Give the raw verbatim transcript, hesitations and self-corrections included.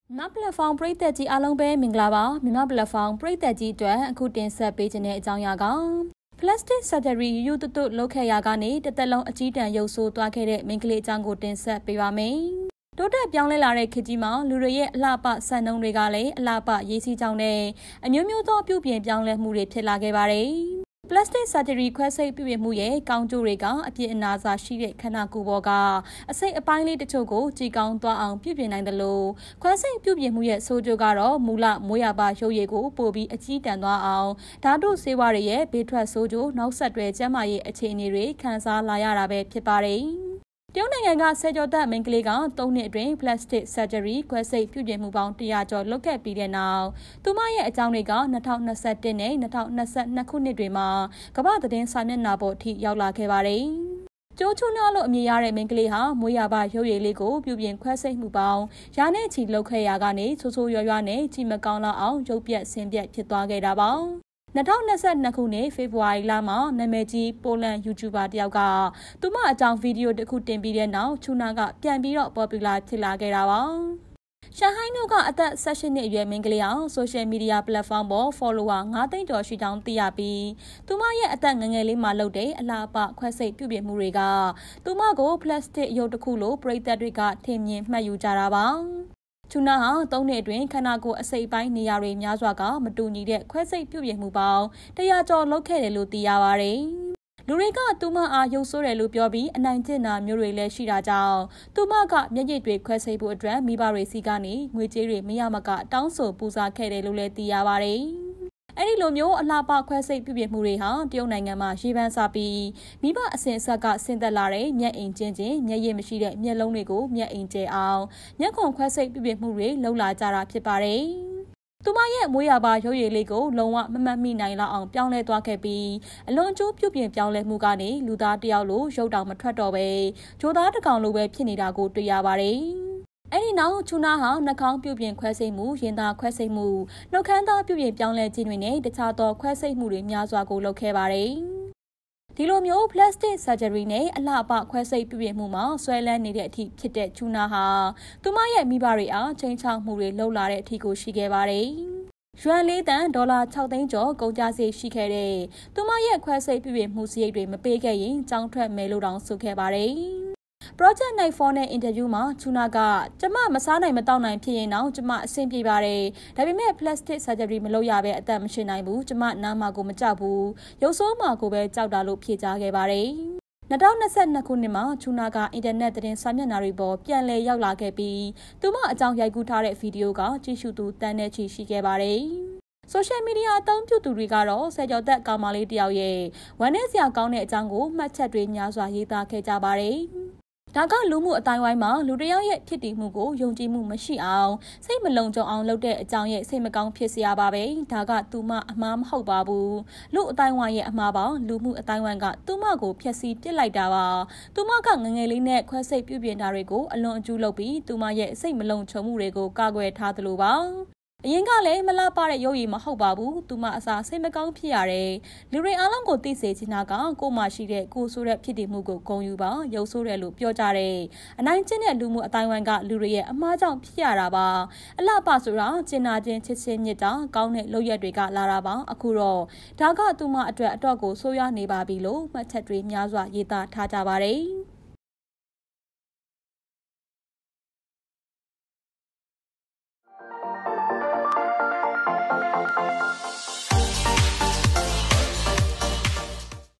မပလက်ဖောင်ပရိသတ်ကြီးအားလုံးပဲမင်္ဂလာပါမြန်မာပလက်ဖောင်ပရိသတ်ကြီးအတွက်အခုတင်ဆက်ပေးခြင်းတဲ့အကြောင်းအရာက plastic surgery ယူတူတူလုပ်ခဲ့ရကနေတစ်သက်လုံးအကြီးတန်းရုပ်ဆိုးသွားခဲ့တဲ့မိန်းကလေးအကြောင်းကိုတင်ဆက်ပေးပါမယ်တိုးတက်ပြောင်းလဲလာတဲ့ခေတ်ကြီးမှာလူတွေရဲ့အလှပစံနှုန်းတွေကလည်းအလှပရေးစည်းကြောင်းနဲ့အမျိုးမျိုးသောပြုပြင်ပြောင်းလဲမှုတွေဖြစ်လာခဲ့ပါတယ်plastic surgery ခွဲစိတ်ပြုပြင်မှုရဲ့ကောင်းကျိုးတွေကအပြည့်အနာစာရှိတဲ့ခန္ဓာကိုယ်ပေါ်ကအစိတ်အပိုင်းလေးတချို့ကိုကြည်ကောင်းသွားအောင်ပြုပြင်နိုင်တယ်လို့ခွဲစိတ်ပြုပြင်မှုရဲ့ဆိုးကျိုးကတော့မူလမွေးရပါရုပ်ရည်ကိုပို့ပြီးအကြီးတန်းသွားအောင်ဓာတုဆေးဝါးတွေရဲ့ဘေးထွက်ဆိုးကျိုးနောက်ဆက်တွဲကျန်းမာရေးအခြေအနေတွေခံစားလာရတာပဲဖြစ်ပါတယ်တရုတ်နိုင်ငံကဆယ်ကျော်သက်မိန်းကလေးကသုံးနှစ်အတွင်း plastic surgery ခွဲစိတ်ပြုပြင်မှုပေါင်းတစ်ရာကျော်လုပ်ခဲ့ပြီးတဲ့နောက်သူမရဲ့အကြောင်းတွေက၂၀၂၁နဲ့၂၀၂၂ခုနှစ်တွေမှာကမ္ဘာသတင်းစာမျက်နှာပေါ်အထိရောက်လာခဲ့ပါတယ်။ကျိုးချူနာလို့အမည်ရတဲ့မိန်းကလေးဟာမွေးရပါရုပ်ရည်လေးကိုပြုပြင်ခွဲစိတ်မှုပေါင်းရာနဲ့ချီလုပ်ခဲ့ရကနေဆိုးဆိုးရွားရွားနဲ့ကြည်မကောင်းလောက်အောင်ရုပ်ပြက်ဆင်းပြက်ဖြစ်သွားခဲ့တာပါ။၂၀၂၂ခုနှစ်ဖေဖော်ဝါရီလမှာနာမည်ကြီးပိုလန် YouTuber တယောက်ကသူမအကြောင်းဗီဒီယိုတစ်ခုတင်ပြီးတဲ့နောက်ချူနာကပြန်ပြီးတော့ popular ဖြစ်လာခဲ့တာပါရှန်ဟိုင်းတို့ကအသက်၁၈နှစ်အရွယ်မိန်းကလေးအောင် social media platform ပေါ် follower ၅သိန်းကျော်ရှိကြောင်းသိရပြီးသူမရဲ့အသက်ငယ်ငယ်လေးမှာလုပ်တဲ့အလှပခွဲစိတ်ပြုပြင်မှုတွေကသူမကို plastic ရုပ်တစ်ခုလိုပရိသတ်တွေကထင်မြင်မှတ်ယူကြတာပါချူနာဟာသုံးနှစ်အတွင်းခန္ဓာကိုယ်အစိတ်ပိုင်းနေရာတွေများစွာကမတူညီတဲ့ခွဲစိတ်ပြုပြင်မှုပေါင်းတရာကျော်လုပ်ခဲ့တယ်လို့သိရပါတယ်။လူတွေကသူမအားရုပ်ဆိုးတယ်လို့ပြောပြီးအနိုင်ကျင့်တာမျိုးတွေလည်းရှိတာကြောင့်သူမကမျက်ရည်တွေခွဲစိတ်ဖို့အတွက်မိဘတွေစီကနေငွေကြေးတွေမရမကတောင်းဆိုပူဇော်ခဲ့တယ်လို့လည်းသိရပါတယ်။အဲ့ဒီလိုမျိုးအလှပခွဲစိတ်ပြုပြင်မှုတွေဟာတရုတ်နိုင်ငံမှာရေပန်းစားပြီးမိဘအစဉ်အဆက်ကဆင်းသက်လာတဲ့မျက်အိမ်ချင်းချင်းမျက်ရည်မရှိတဲ့မျက်လုံးတွေကိုမျက်အိမ်ကျဲအောင်မျက်ခွန်ခွဲစိတ်ပြုပြင်မှုတွေလုပ်လာကြတာဖြစ်ပါတယ်။သူမရဲ့မွေးရပါရုပ်ရည်လေးကိုလုံးဝမမှတ်မိနိုင်လောက်အောင်ပြောင်းလဲသွားခဲ့ပြီးအလွန်ကျိုးပြုပြင်ပြောင်းလဲမှုကနေလူသားတယောက်လိုရုပ်တောင်မထွက်တော့ပဲဂျိုသားတစ်ကောင်လိုပဲဖြစ်နေတာကိုတွေ့ရပါတယ်။အဲ့ဒီနောက်ချူနာဟာနှာခေါင်းပြုပြင်ခွဲစိတ်မှုရင်သားခွဲစိတ်မှုနှုတ်ခမ်းသားပြုပြင်ပြောင်းလဲခြင်းတွေနဲ့တခြားသောခွဲစိတ်မှုတွေများစွာကိုလုပ်ခဲ့ပါတယ်။ဒီလိုမျိုး plastic surgery နဲ့အလှပခွဲစိတ်ပြုပြင်မှုမှာဆွဲလန်းနေတဲ့အထိဖြစ်တဲ့ချူနာဟာသူမရဲ့မိဘတွေအားချိန်ချောက်မှုတွေလှုပ်လာတဲ့အထိကိုရှိခဲ့ပါတယ်။ရွမ်လေးတန်ဒေါ်လာ၆သိန်းကျော်ကုန်ကျစရိတ်ရှိခဲ့တဲ့သူမရဲ့ခွဲစိတ်ပြုပြင်မှုစရိတ်တွေမပေးခဲ့ရင်ကြောင်းထွက်မယ်လို့တောင်ဆိုခဲ့ပါတယ်။ Project Night four နဲ့ interview မှာချူနာကကျမမစားနိုင်မတောက်နိုင်ဖြစ်ရင်တော့ကျမအဆင်ပြေပါတယ်ဒါပေမဲ့ plastic surgery မလုပ်ရဘဲအသက်မရှင်နိုင်ဘူးကျမနားမှာကိုမကြောက်ဘူးရုပ်ဆိုးမှာကိုပဲကြောက်တာလို့ဖြေကြားခဲ့ပါတယ်၂၀၂၂ခုနှစ်မှာချူနာကအင်တာနက်သတင်းစာမျက်နှာတွေပေါ်ပြန်လည်ရောက်လာခဲ့ပြီးသူမအကြောင်းရိုက်ကူးထားတဲ့ဗီဒီယိုကကြည့်ရှုသူတန်းနဲ့ချီရှိခဲ့ပါတယ်social media အသုံးပြုသူတွေကတော့ဆယ်ကျော်သက်ကောင်မလေးတယောက်ရဲ့ဝမ်းနည်းစရာကောင်းတဲ့အကြောင်းကိုမှတ်ချက်တွေများစွာရေးသားခဲ့ကြပါတယ်ဒါကလူမှုအတိုင်းဝိုင်းမှာလူတယောက်ရဲ့ဖြစ်တည်မှုကိုယုံကြည်မှုမရှိအောင်စိတ်မလုံခြုံအောင်လုပ်တဲ့အကြောင်းရဲ့စိတ်မကောင်းဖြစ်စရာပါပဲဒါကသူမအမှားမဟုတ်ပါဘူးလူအတိုင်းဝိုင်းရဲ့အမှားပါလူမှုအတိုင်းဝိုင်းကသူမကိုဖျက်ဆီးပစ်လိုက်တာပါသူမကငငယ်လေးနဲ့ခွဲစိတ်ပြုပြင်တာတွေကိုအလွန်အကျူးလုပ်ပြီးသူမရဲ့စိတ်မလုံခြုံမှုတွေကိုကာကွယ်ထားသလိုပါအရင်ကလည်းမလားပါတဲ့ရုပ်ရည်မဟုတ်ပါဘူးသူမအစားစိတ်မကောင်းဖြစ်ရတယ်လူတွေအားလုံးကိုသိစေချင်တာကကိုမှရှိတဲ့ကိုဆိုးတဲ့ဖြစ်တည်မှုကိုဂုဏ်ယူပါရုပ်ဆိုးတယ်လို့ပြောကြတယ်အနိုင်ကျင့်တဲ့လူမှုအတိုင်းဝိုင်းကလူတွေရဲ့အမှားကြောင့်ဖြစ်ရတာပါအလှပဆိုတာကျင်နာခြင်းချစ်ချင်းမြတ်တာကောင်းတဲ့လုပ်ရက်တွေကလာတာပါအခုတော့ဒါကသူမအတွက်အတော့ကိုဆိုးရွားနေပါပြီလို့မှတ်ချက်တွေများစွာရေးသားထားကြပါတယ်